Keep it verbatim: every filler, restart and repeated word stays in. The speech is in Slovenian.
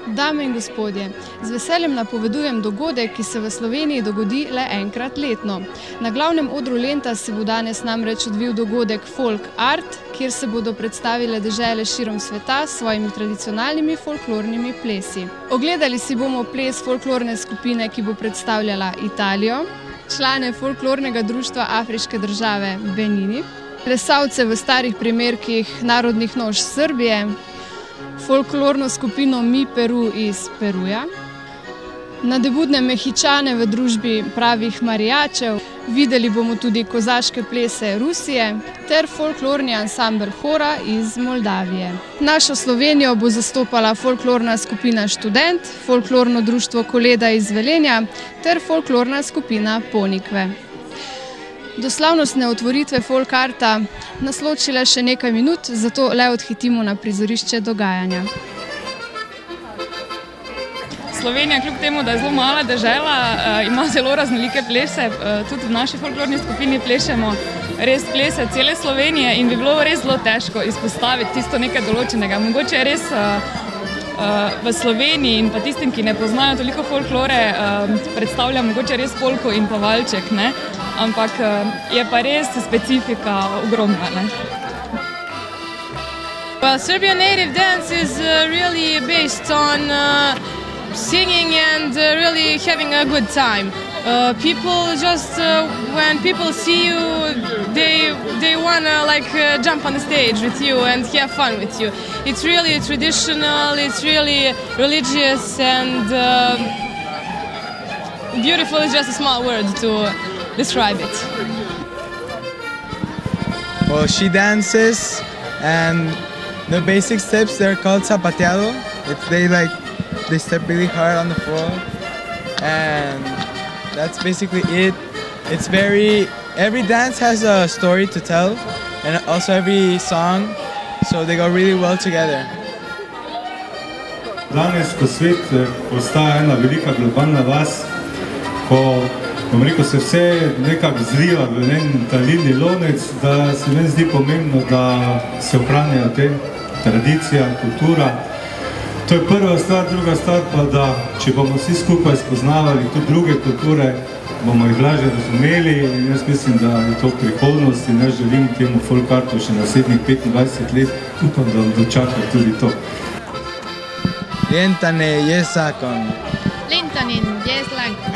Dame in gospodje, z veseljem napovedujem dogodek, ki se v Sloveniji dogodi le enkrat letno. Na glavnem odru Lenta se bo danes namreč odvil dogodek Folk Art, kjer se bodo predstavile dežele širom sveta s svojimi tradicionalnimi folklornimi plesi. Ogledali si bomo ples folklorne skupine, ki bo predstavljala Italijo, člane folklornega društva afriške države Benini, plesalce v starih primerkih narodnih noš Srbije, folklorno skupino Mi Peru iz Peruja, nadebudne Mehičane v družbi pravih marijačev, videli bomo tudi kozaške plese Rusije ter folklorni ansambel Hora iz Moldavije. Našo Slovenijo bo zastopala folklorna skupina Študent, folklorno društvo Koleda iz Velenja ter folklorna skupina Ponikve. Do slavnostne otvoritve folk arta nas loči le še nekaj minut, zato le odhitimo na prizorišče dogajanja. Slovenija, kljub temu, da je zelo mala dežela, ima zelo raznolike plese. Tudi v naši folklorni skupini plešemo res plese cele Slovenije in bi bilo res zelo težko izpostaviti tisto nekaj določenega. Mogoče je res v Sloveniji in pa tistim, ki ne poznajo toliko folklore, predstavlja mogoče res polko in pa valček, ne? Ampak je pa res specifika ogromna, ne? Well, Serbian native dance is uh, really based on uh, singing and uh, really having a good time. Uh, people just, uh, when people see you, they they wanna like uh, jump on the stage with you and have fun with you. It's really traditional, it's really religious, and uh, beautiful is just a small word to describe it. Well, she dances, and the basic steps, they're called zapateado. It's, they like they step really hard on the floor, and that's basically it. It's very, every dance has a story to tell, and also every song, so they go really well together. Danes, ko svet postaja ena velika globalna vas, ko bom rekel, se vse nekako zliva v en talilni lonec, da se meni zdi pomembno, da se ohranjajo te tradicija, kultura. To je prva stvar, druga stvar pa, da če bomo vsi skupaj spoznavali tudi druge kulture, bomo jih lažje razumeli, in jaz mislim, da je to prihodnost in jaz želim temu folk artu še naslednjih petindvajset let, upam, da vam dočaka tudi to. Lentane jesakon. Lentanin jeslank.